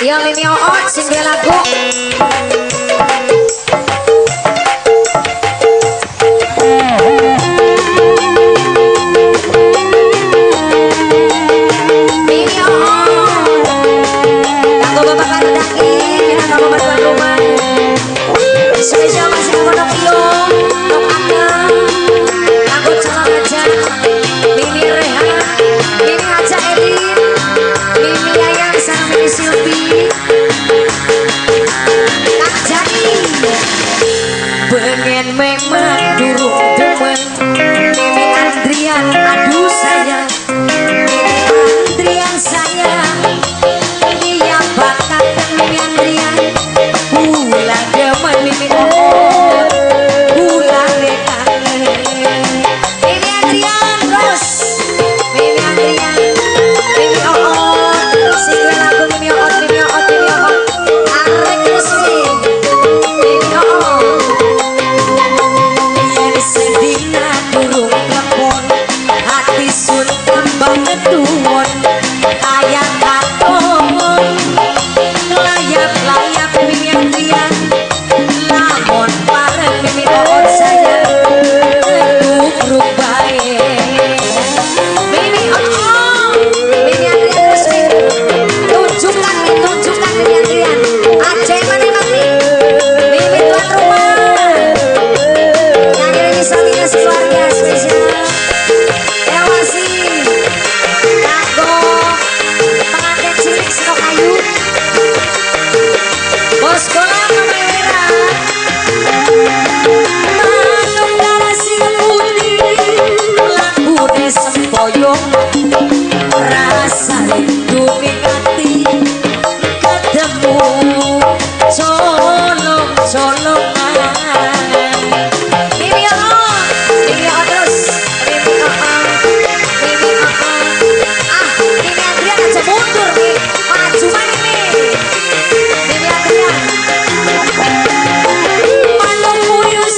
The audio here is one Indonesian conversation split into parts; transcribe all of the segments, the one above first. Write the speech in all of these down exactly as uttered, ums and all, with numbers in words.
Ya Mimi Oot sing duwe lagu. Mimi Oot. Kanggo Bapak Kardaki, kanggo Bapak tuan rumah. Spesial masih kanggo Nok Iyo, Nok Angga. Kanggo calon aja. Mimi Rehan, Mimi Aja Edin, Mimi Ayang sama Mimi Silvi. Kang Jani. Pengen memang durung demen Mimi Andrian, aduh sayang Mimi Andrian sayang. Dia bakat Mimi Andrian. Bulan demen Mimi Oot, bulan kangen Mimi Andrian terus. Mimi Andrian, Mimi Oot, sing duwe lagu Mimi Oot, Mimi Oot, Mimi Oot. Arek terus nih, Mimi Oot. Yen sedina durung klepon, hati sun tambah ketuwon. Kayak katon, layap-layap Mimi Andrian. Lamun bareng Mimi Oot sayang, tubruk bae. Mimi Oot, Mimi Andrian terus nih. Tunjukkan nih, tunjukkan Mimi Andrian. Aceh mana nanti? Mimi tuan rumah. Yang ini misalnya keluarga spesial. Ewasi, kanggo pengantin cilik Seno Kayu. Bos kolam Mama Wira. Manuk darasi putih, lagu di sempoyong. Rasa rindu mingati, ketemu colong-colongan. Mimi Oot, Mimi Oot terus. Mimi Oot, Mimi Oot. Ah, Mimi Andrian aja mundur nih. Maju mana nih? Mimi Andrian. Manuk puyus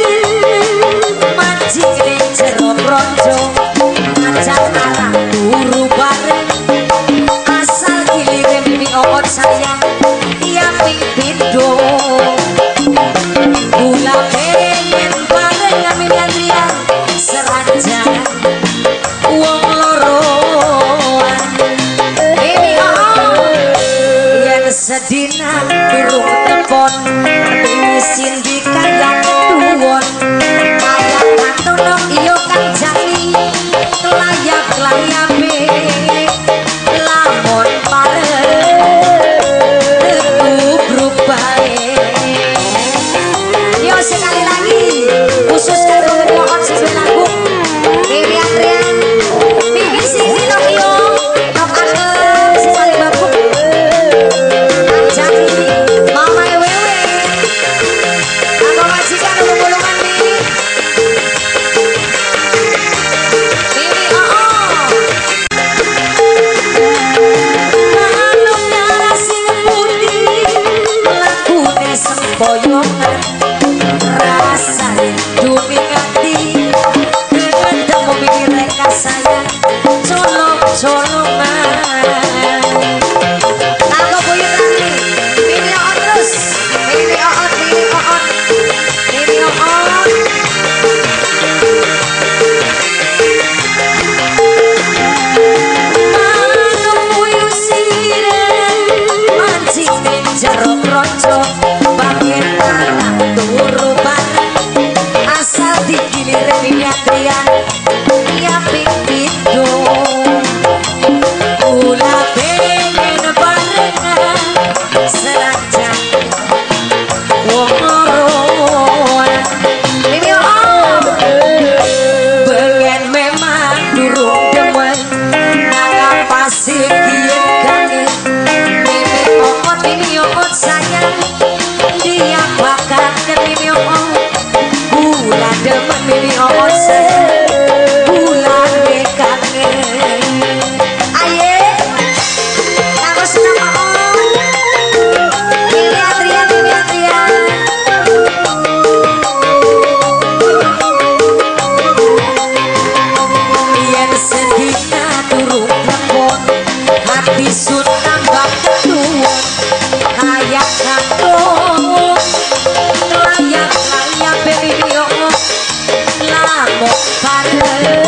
mancing ning jero bronco. Ngajak arah turu bareng. Asal giliran Mimi Oot sayang, dia pimpin dong. Gula pengen bareng Mimi Andrian, seranjang wong loroan. Mimi Oot, yen sedina durung telepon, isin di kayak tuwon. Kayak katon Nok Iyo Kang Jani, layap-layape. Lamun bareng tubruk bae. Yo sekali lagi khusus karo Mimi Oot sing duwe lagu. Mimi Andrian, Mimi Siti Nok Iyo, Nok Angga sing paling bagus. Kang Jani, Mama Wewe. bareng